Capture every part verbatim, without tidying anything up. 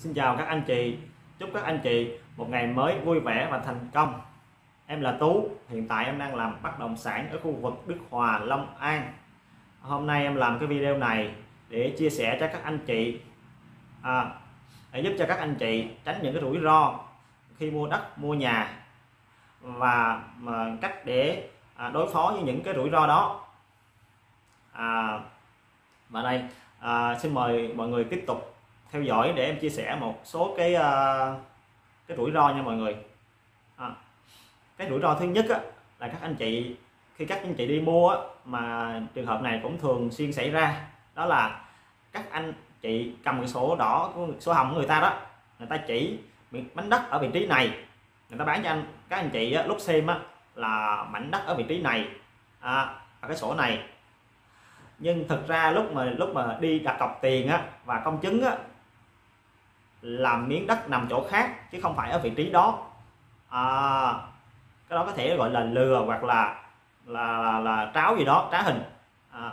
Xin chào các anh chị, chúc các anh chị một ngày mới vui vẻ và thành công. Em là Tú, hiện tại em đang làm bất động sản ở khu vực Đức Hòa, Long An. Hôm nay em làm cái video này để chia sẻ cho các anh chị, à, để giúp cho các anh chị tránh những cái rủi ro khi mua đất, mua nhà và mà cách để à, đối phó với những cái rủi ro đó. À, và đây à, xin mời mọi người tiếp tục theo dõi để em chia sẻ một số cái uh, cái rủi ro nha mọi người. À, cái rủi ro thứ nhất á, là các anh chị khi các anh chị đi mua á, mà trường hợp này cũng thường xuyên xảy ra, đó là các anh chị cầm cái sổ đỏ của sổ hồng của người ta đó, người ta chỉ mảnh đất ở vị trí này, người ta bán cho anh các anh chị á, lúc xem á, là mảnh đất ở vị trí này, à, ở cái sổ này, nhưng thực ra lúc mà lúc mà đi đặt cọc tiền á và công chứng á, làm miếng đất nằm chỗ khác chứ không phải ở vị trí đó. À, cái đó có thể gọi là lừa hoặc là là là, là tráo gì đó, trá hình. À,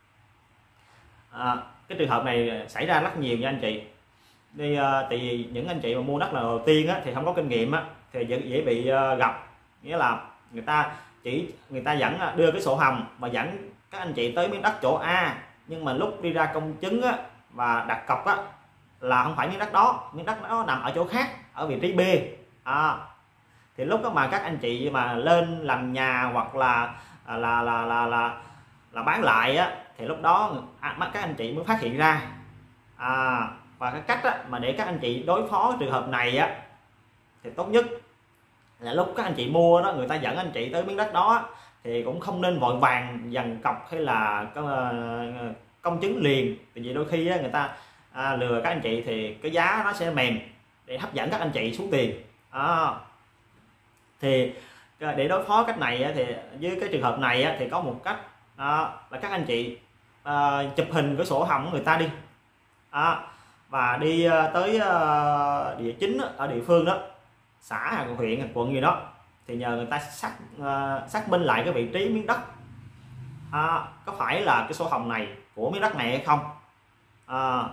à, cái trường hợp này xảy ra rất nhiều nha anh chị. Đi uh, thì những anh chị mà mua đất lần đầu tiên á, thì không có kinh nghiệm á, thì dễ, dễ bị uh, gặp, nghĩa là người ta chỉ người ta dẫn đưa cái sổ hồng và dẫn các anh chị tới miếng đất chỗ A, nhưng mà lúc đi ra công chứng á, và đặt cọc á, là không phải miếng đất đó, miếng đất nó nằm ở chỗ khác, ở vị trí B. À, thì lúc đó mà các anh chị mà lên làm nhà hoặc là là là là là, là, là bán lại á, thì lúc đó các anh chị mới phát hiện ra. À, và cái cách á, mà để các anh chị đối phó trường hợp này á, thì tốt nhất là lúc các anh chị mua đó, người ta dẫn anh chị tới miếng đất đó thì cũng không nên vội vàng dằn cọc hay là công chứng liền, vì đôi khi á, người ta à, lừa các anh chị thì cái giá nó sẽ mềm để hấp dẫn các anh chị xuống tiền. À, thì để đối phó cách này thì với cái trường hợp này thì có một cách, à, là các anh chị à, chụp hình cái sổ hồng của người ta đi, à, và đi tới địa chính ở địa phương đó, xã hay huyện hay quận gì đó, thì nhờ người ta xác uh, xác minh lại cái vị trí miếng đất, à, có phải là cái sổ hồng này của miếng đất này hay không. À,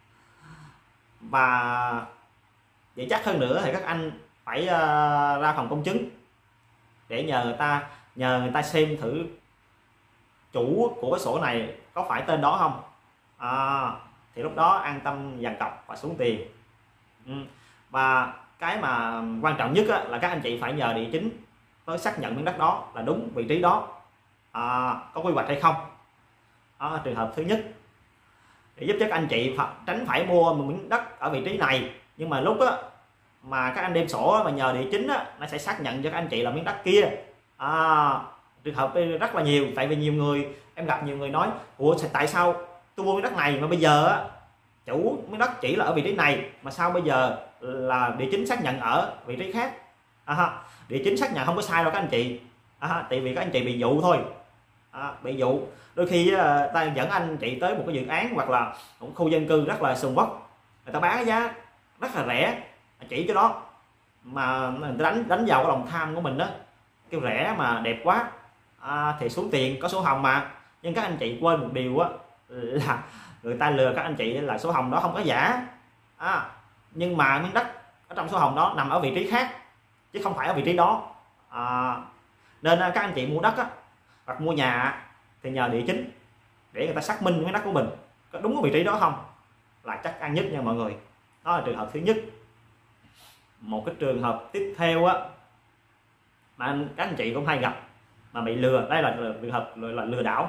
và để chắc hơn nữa thì các anh phải uh, ra phòng công chứng để nhờ người ta nhờ người ta xem thử chủ của cái sổ này có phải tên đó không. À, thì lúc đó an tâm dàn cọc và xuống tiền. Ừ. Và cái mà quan trọng nhất á, là các anh chị phải nhờ địa chính tới xác nhận miếng đất đó là đúng vị trí đó, à, có quy hoạch hay không. Đó, trường hợp thứ nhất để giúp cho các anh chị tránh phải mua một miếng đất ở vị trí này, nhưng mà lúc á, mà các anh đem sổ mà nhờ địa chính á, nó sẽ xác nhận cho các anh chị là miếng đất kia. À, trường hợp rất là nhiều, tại vì nhiều người em gặp nhiều người nói ủa tại sao tôi mua miếng đất này mà bây giờ á, chủ miếng đất chỉ là ở vị trí này mà sao bây giờ là địa chính xác nhận ở vị trí khác. À, địa chính xác nhận không có sai đâu các anh chị, à, tại vì các anh chị bị dụ thôi. À, bị dụ đôi khi ta dẫn anh chị tới một cái dự án hoặc là một khu dân cư rất là sầm uất, người ta bán giá rất là rẻ, chỉ cho đó mà người ta đánh đánh vào cái lòng tham của mình đó, kêu rẻ mà đẹp quá, à, thì xuống tiền có sổ hồng mà. Nhưng các anh chị quên một điều á, là người ta lừa các anh chị là sổ hồng đó không có giả, à, nhưng mà miếng đất ở trong sổ hồng đó nằm ở vị trí khác chứ không phải ở vị trí đó. À, nên các anh chị mua đất á, hoặc mua nhà thì nhờ địa chính để người ta xác minh miếng đất của mình có đúng ở vị trí đó không là chắc ăn nhất nha mọi người. Đó là trường hợp thứ nhất. Một cái trường hợp tiếp theo á, mà các anh chị cũng hay gặp mà bị lừa, đây là trường hợp là lừa đảo.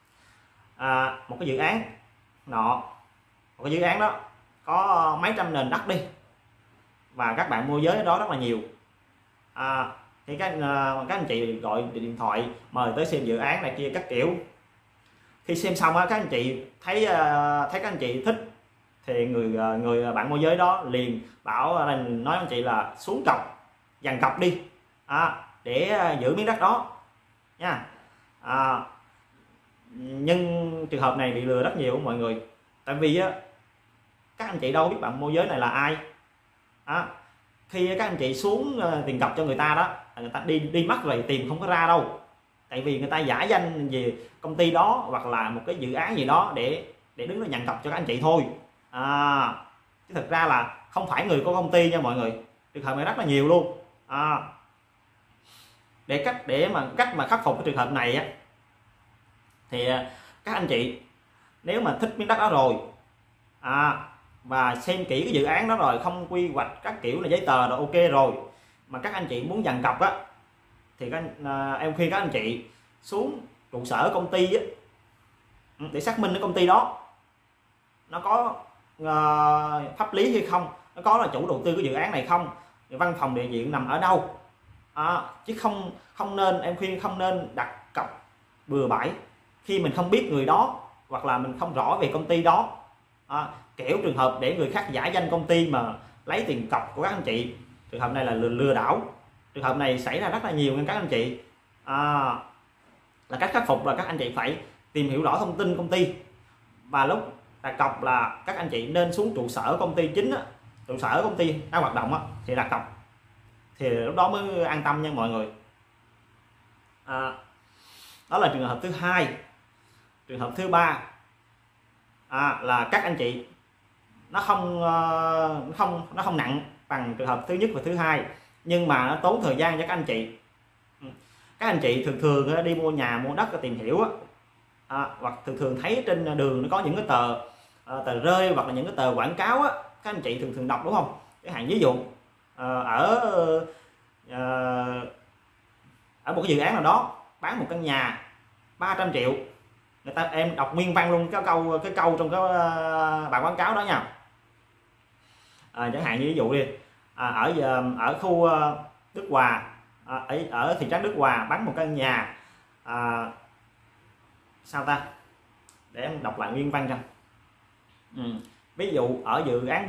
À, một cái dự án nọ, một cái dự án đó có mấy trăm nền đất đi, và các bạn môi giới ở đó rất là nhiều. À, thì các các anh chị gọi điện thoại mời tới xem dự án này kia các kiểu. Khi xem xong á, các anh chị thấy thấy các anh chị thích thì người người bạn môi giới đó liền bảo nói anh chị là xuống cọc, dàn cọc đi, à, để giữ miếng đất đó nha. À, nhưng trường hợp này bị lừa rất nhiều mọi người, tại vì á, các anh chị đâu biết bạn môi giới này là ai. À, khi các anh chị xuống tiền cọc cho người ta đó, người ta đi đi mất rồi tìm không có ra đâu, tại vì người ta giả danh về công ty đó hoặc là một cái dự án gì đó để để đứng ra nhận cọc cho các anh chị thôi. À, chứ thực thực ra là không phải người của công ty nha mọi người, trường hợp này rất là nhiều luôn. À, để cách để mà cách mà khắc phục cái trường hợp này á, thì các anh chị nếu mà thích miếng đất đó rồi à, và xem kỹ cái dự án đó rồi, không quy hoạch các kiểu là giấy tờ rồi ok rồi, mà các anh chị muốn dằn cọc á, thì các, à, em khuyên các anh chị xuống trụ sở công ty á, để xác minh cái công ty đó nó có uh, pháp lý hay không, nó có là chủ đầu tư cái dự án này không, văn phòng đại diện nằm ở đâu. À, chứ không không nên, em khuyên không nên đặt cọc bừa bãi khi mình không biết người đó, hoặc là mình không rõ về công ty đó. À, kiểu trường hợp để người khác giả danh công ty mà lấy tiền cọc của các anh chị, trường hợp này là lừa, lừa đảo, trường hợp này xảy ra rất là nhiều nên các anh chị. À, là cách khắc phục là các anh chị phải tìm hiểu rõ thông tin công ty, và lúc đặt cọc là các anh chị nên xuống trụ sở công ty chính á, trụ sở công ty đang hoạt động á, thì đặt cọc, thì lúc đó mới an tâm nha mọi người. À, đó là trường hợp thứ hai. Trường hợp thứ ba à, là các anh chị nó không nó không nó không nặng bằng trường hợp thứ nhất và thứ hai, nhưng mà nó tốn thời gian cho các anh chị. Các anh chị thường thường đi mua nhà mua đất tìm hiểu á, à, hoặc thường thường thấy trên đường nó có những cái tờ tờ rơi hoặc là những cái tờ quảng cáo á, các anh chị thường thường đọc đúng không? Cái hàng ví dụ ở ở một cái dự án nào đó bán một căn nhà ba trăm triệu, người ta, em đọc nguyên văn luôn cái câu cái câu trong cái bản quảng cáo đó nha. À, chẳng hạn như ví dụ đi, à, ở ở khu Đức Hòa, à, ở, ở thị trấn Đức Hòa bán một căn nhà à, sao ta, để em đọc lại nguyên văn cho. Ừ. Ví dụ ở dự án B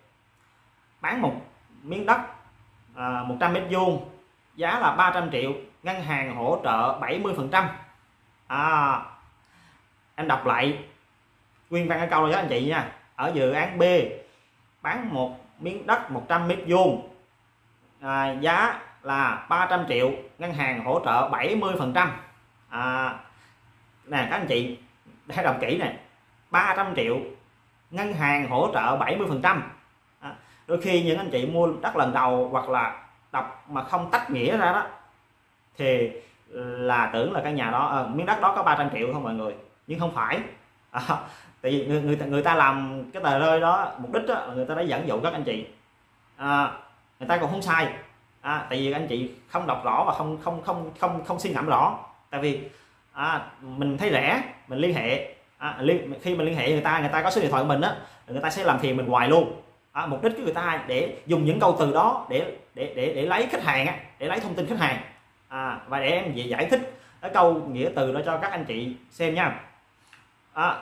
bán một miếng đất à, một trăm mét vuông, giá là ba trăm triệu, ngân hàng hỗ trợ bảy mươi phần trăm. À, em đọc lại nguyên văn cái câu này cho anh chị nha. Ở dự án B bán một miếng đất một trăm mét vuông, à, giá là ba trăm triệu, ngân hàng hỗ trợ bảy mươi phần trăm. À, nè các anh chị hãy đọc kỹ này, ba trăm triệu, ngân hàng hỗ trợ bảy mươi phần trăm. À, đôi khi những anh chị mua đất lần đầu hoặc là đọc mà không tách nghĩa ra đó, thì là tưởng là căn nhà đó, à, miếng đất đó có ba trăm triệu không mọi người, nhưng không phải. À, tại vì người, người, ta, người ta làm cái tờ rơi đó mục đích đó, là người ta đã dẫn dụ các anh chị. À, người ta còn không sai. À, tại vì anh chị không đọc rõ và không không không không không suy ngẫm rõ. Tại vì à, mình thấy rẻ mình liên hệ, à, liên, khi mình liên hệ người ta, người ta có số điện thoại của mình á, người ta sẽ làm phiền mình hoài luôn. À, mục đích của người ta để dùng những câu từ đó để để để để lấy khách hàng á, để lấy thông tin khách hàng. À, và để em giải thích cái câu nghĩa từ đó cho các anh chị xem nha. À,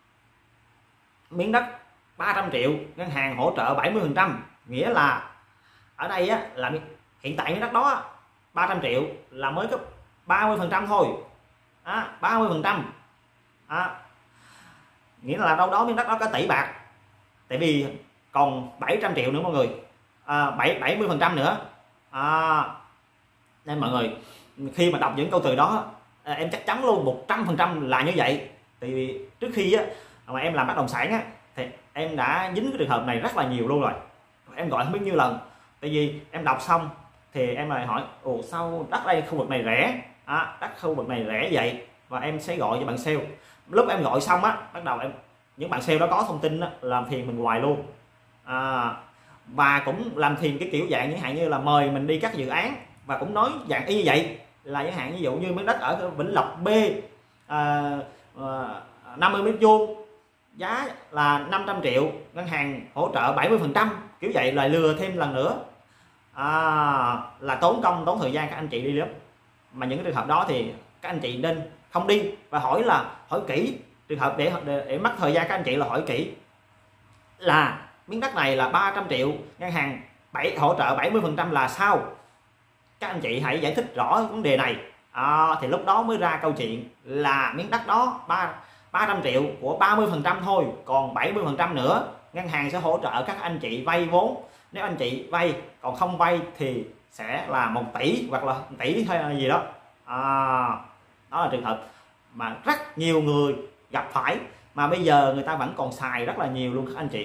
miếng đất ba trăm triệu, ngân hàng hỗ trợ bảy mươi phần trăm, nghĩa là ở đây á, là hiện tại miếng đất đó ba trăm triệu là mới có ba mươi phần trăm thôi. À, ba mươi phần trăm. À, nghĩa là đâu đó miếng đất đó có tỷ bạc, tại vì còn bảy trăm triệu nữa mọi người, à, bảy mươi phần trăm nữa. À, nên mọi người khi mà đọc những câu từ đó, à, em chắc chắn luôn một trăm phần trăm là như vậy. Tại vì trước khi á, mà em làm bất động sản á, thì em đã dính cái trường hợp này rất là nhiều luôn rồi, em gọi không biết nhiêu lần. Tại vì em đọc xong thì em lại hỏi, ồ sao đất đây khu vực này rẻ, à, đất khu vực này rẻ vậy, và em sẽ gọi cho bạn sale. Lúc em gọi xong á, bắt đầu em những bạn sale đó có thông tin á, làm phiền mình hoài luôn. À, và cũng làm phiền cái kiểu dạng những hạn như là mời mình đi các dự án, và cũng nói dạng y như vậy, là những hạn ví dụ như miếng đất ở Vĩnh Lộc B à, à, năm mươi mét vuông, giá là năm trăm triệu, ngân hàng hỗ trợ bảy mươi phần trăm, kiểu vậy, lại lừa thêm lần nữa. À, là tốn công tốn thời gian các anh chị đi lắm. Mà những cái trường hợp đó thì các anh chị nên không đi, và hỏi là hỏi kỹ. Trường hợp để, để, để mất thời gian các anh chị là hỏi kỹ là miếng đất này là ba trăm triệu, ngân hàng bảy hỗ trợ bảy mươi phần trăm là sao. Các anh chị hãy giải thích rõ vấn đề này. À, thì lúc đó mới ra câu chuyện là miếng đất đó ba ba trăm triệu của ba mươi phần trăm thôi, còn bảy mươi phần trăm nữa ngân hàng sẽ hỗ trợ các anh chị vay vốn. Nếu anh chị vay, còn không vay thì sẽ là một tỷ hoặc là một tỷ hay là gì đó. À, đó là trường hợp mà rất nhiều người gặp phải, mà bây giờ người ta vẫn còn xài rất là nhiều luôn các anh chị.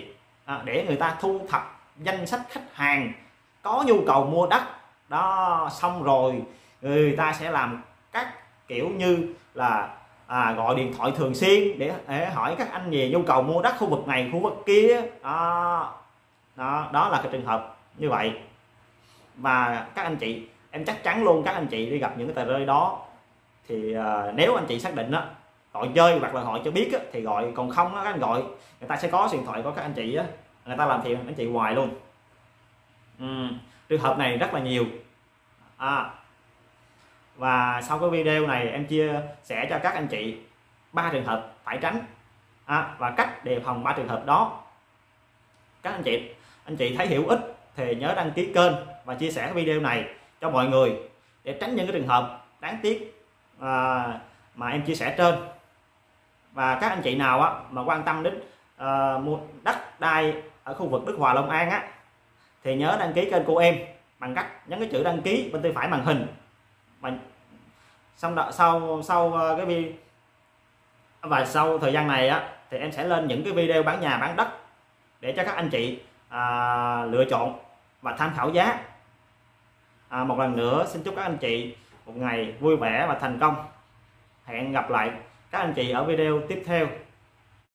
à, để người ta thu thập danh sách khách hàng có nhu cầu mua đất đó. Xong rồi người ta sẽ làm các kiểu như là à, gọi điện thoại thường xuyên để, để hỏi các anh về nhu cầu mua đất khu vực này khu vực kia đó. Đó, đó là cái trường hợp như vậy. Và các anh chị, em chắc chắn luôn, các anh chị đi gặp những cái tờ rơi đó thì uh, nếu anh chị xác định đó gọi chơi hoặc là gọi cho biết á, thì gọi, còn không á, các anh gọi người ta sẽ có điện thoại của các anh chị á, người ta làm phiền anh chị hoài luôn. Ừ, trường hợp này rất là nhiều. À, và sau cái video này em chia sẻ cho các anh chị ba trường hợp phải tránh à, và cách đề phòng ba trường hợp đó. Các anh chị anh chị thấy hữu ích thì nhớ đăng ký kênh và chia sẻ cái video này cho mọi người để tránh những cái trường hợp đáng tiếc à, mà em chia sẻ trên. Và các anh chị nào á, mà quan tâm đến à, mua đất đai ở khu vực Đức Hòa Long An á, thì nhớ đăng ký kênh của em bằng cách nhấn cái chữ đăng ký bên tay phải màn hình. Và xong đó, sau sau cái video và sau thời gian này á, thì em sẽ lên những cái video bán nhà bán đất để cho các anh chị à, lựa chọn và tham khảo giá. À, một lần nữa xin chúc các anh chị một ngày vui vẻ và thành công. Hẹn gặp lại các anh chị ở video tiếp theo.